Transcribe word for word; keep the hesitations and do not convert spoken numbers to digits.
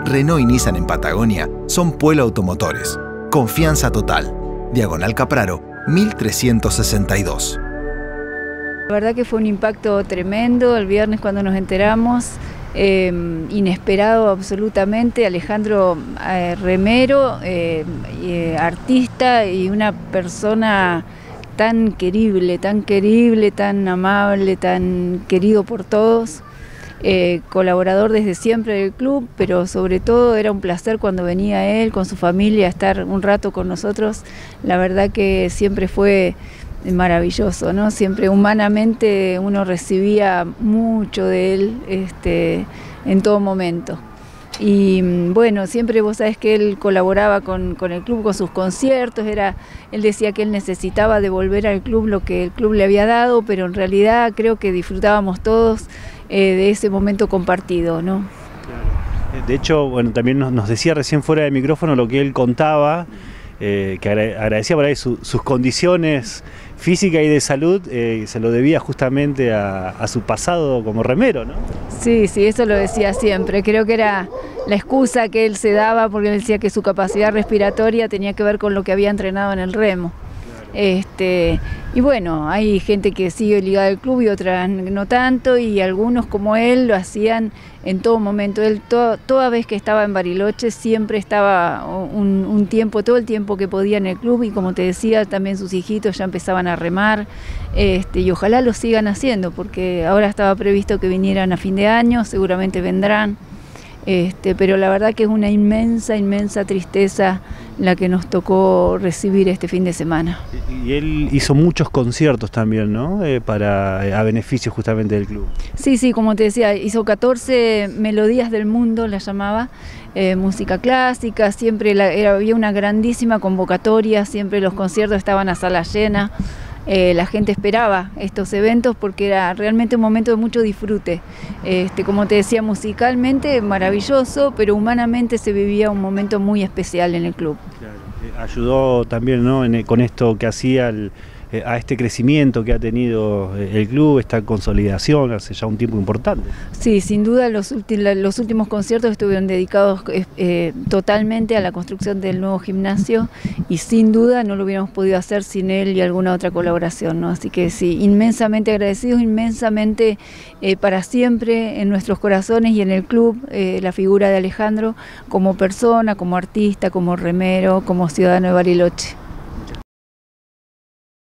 Renault y Nissan en Patagonia son Puelo Automotores. Confianza total. Diagonal Capraro, mil trescientos sesenta y dos. La verdad que fue un impacto tremendo el viernes cuando nos enteramos, eh, inesperado absolutamente. Alejandro eh, remero, eh, eh, artista y una persona tan querible, tan querible, tan amable, tan querido por todos. Eh, colaborador desde siempre del club, pero sobre todo era un placer cuando venía él con su familia a estar un rato con nosotros. La verdad que siempre fue maravilloso, ¿no? Siempre humanamente uno recibía mucho de él este, en todo momento. Y bueno, siempre vos sabés que él colaboraba con, con el club, con sus conciertos. Era, él decía que él necesitaba devolver al club lo que el club le había dado, pero en realidad creo que disfrutábamos todos eh, de ese momento compartido, ¿no? Claro. De hecho, bueno, también nos, nos decía recién fuera del micrófono lo que él contaba, eh, que agradecía por ahí su, sus condiciones físicas y de salud, eh, se lo debía justamente a, a su pasado como remero, ¿no? Sí, sí, eso lo decía siempre. Creo que era la excusa que él se daba porque él decía que su capacidad respiratoria tenía que ver con lo que había entrenado en el remo. Este, y bueno, hay gente que sigue ligada al club y otras no tanto, y algunos como él lo hacían en todo momento. Él to, toda vez que estaba en Bariloche siempre estaba un, un tiempo, todo el tiempo que podía en el club, y como te decía, también sus hijitos ya empezaban a remar, este, y ojalá lo sigan haciendo, porque ahora estaba previsto que vinieran a fin de año, seguramente vendrán. Este, pero la verdad que es una inmensa, inmensa tristeza la que nos tocó recibir este fin de semana. Y él hizo muchos conciertos también, ¿no? Eh, para, a beneficio justamente del club. Sí, sí, como te decía, hizo catorce melodías del mundo, la llamaba, eh, música clásica, siempre la, era, había una grandísima convocatoria, siempre los conciertos estaban a sala llena. Eh, la gente esperaba estos eventos porque era realmente un momento de mucho disfrute. Este, como te decía, musicalmente maravilloso, pero humanamente se vivía un momento muy especial en el club. Claro. Eh, ayudó también, ¿no? en, con esto que hacía el, eh, a este crecimiento que ha tenido el club, esta consolidación hace ya un tiempo importante. Sí, sin duda los, los últimos conciertos estuvieron dedicados eh, totalmente a la construcción del nuevo gimnasio, y sin duda no lo hubiéramos podido hacer sin él y alguna otra colaboración, ¿no? Así que sí, inmensamente agradecidos, inmensamente eh, para siempre en nuestros corazones y en el club, eh, la figura de Alejandro como persona, como artista, como remero, como ciudadano de Bariloche.